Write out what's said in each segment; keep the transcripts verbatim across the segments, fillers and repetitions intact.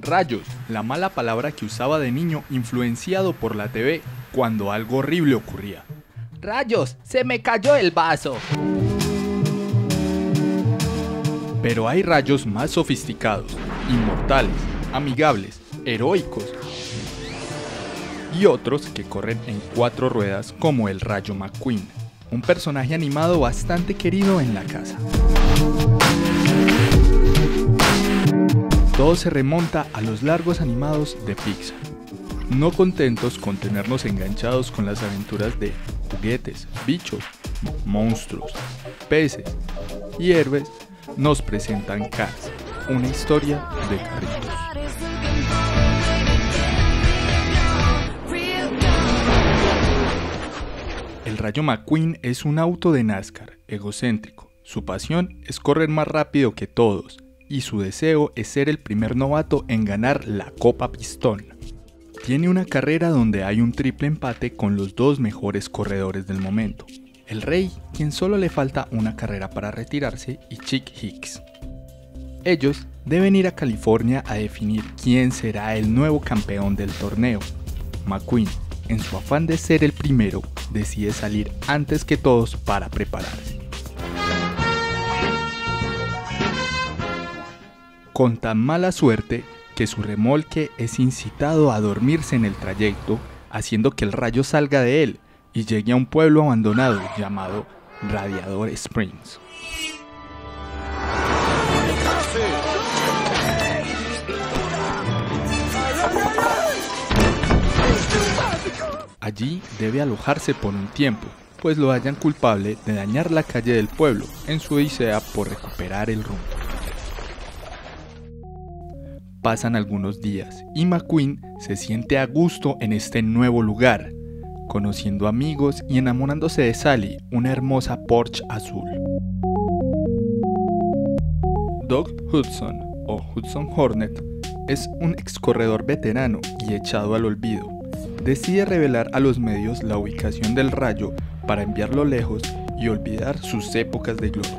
Rayos, la mala palabra que usaba de niño influenciado por la T V cuando algo horrible ocurría. ¡Rayos! ¡Se me cayó el vaso! Pero hay rayos más sofisticados, inmortales, amigables, heroicos y otros que corren en cuatro ruedas como el Rayo McQueen, un personaje animado bastante querido en la casa. Todo se remonta a los largos animados de Pixar. No contentos con tenernos enganchados con las aventuras de juguetes, bichos, monstruos, peces y héroes, nos presentan Cars, una historia de carritos. El Rayo McQueen es un auto de NASCAR, egocéntrico. Su pasión es correr más rápido que todos y su deseo es ser el primer novato en ganar la Copa Pistón. Tiene una carrera donde hay un triple empate con los dos mejores corredores del momento. El Rey, quien solo le falta una carrera para retirarse, y Chick Hicks. Ellos deben ir a California a definir quién será el nuevo campeón del torneo. McQueen, en su afán de ser el primero, decide salir antes que todos para prepararse. Con tan mala suerte que su remolque es incitado a dormirse en el trayecto, haciendo que el rayo salga de él y llegue a un pueblo abandonado llamado Radiador Springs. Allí debe alojarse por un tiempo, pues lo hallan culpable de dañar la calle del pueblo en su odisea por recuperar el rumbo. Pasan algunos días y McQueen se siente a gusto en este nuevo lugar, conociendo amigos y enamorándose de Sally, una hermosa Porsche azul. Doug Hudson, o Hudson Hornet, es un ex corredor veterano y echado al olvido. Decide revelar a los medios la ubicación del rayo para enviarlo lejos y olvidar sus épocas de gloria.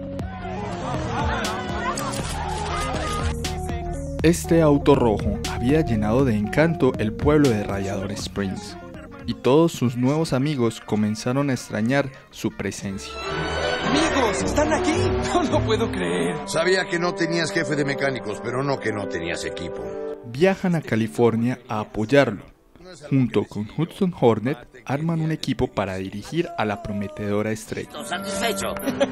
Este auto rojo había llenado de encanto el pueblo de Radiador Springs, y todos sus nuevos amigos comenzaron a extrañar su presencia. ¡Amigos! ¿Están aquí? No lo puedo creer. Sabía que no tenías jefe de mecánicos, pero no que no tenías equipo. Viajan a California a apoyarlo. Junto con Hudson Hornet, arman un equipo para dirigir a la prometedora estrella. ¿Satisfecho?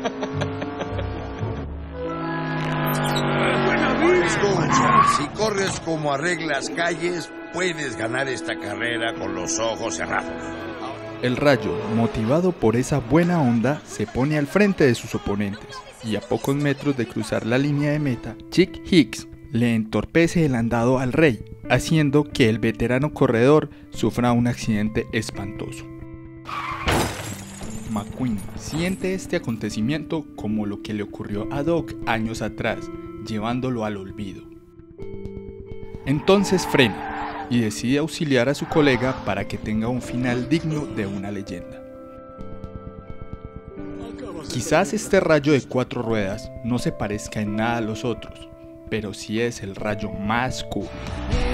Escucha, si corres como arreglas calles, puedes ganar esta carrera con los ojos cerrados. El Rayo, motivado por esa buena onda, se pone al frente de sus oponentes, y a pocos metros de cruzar la línea de meta, Chick Hicks le entorpece el andado al Rey, haciendo que el veterano corredor sufra un accidente espantoso. McQueen siente este acontecimiento como lo que le ocurrió a Doc años atrás, llevándolo al olvido. Entonces frena y decide auxiliar a su colega para que tenga un final digno de una leyenda. Quizás este rayo de cuatro ruedas no se parezca en nada a los otros, pero sí es el rayo más cool.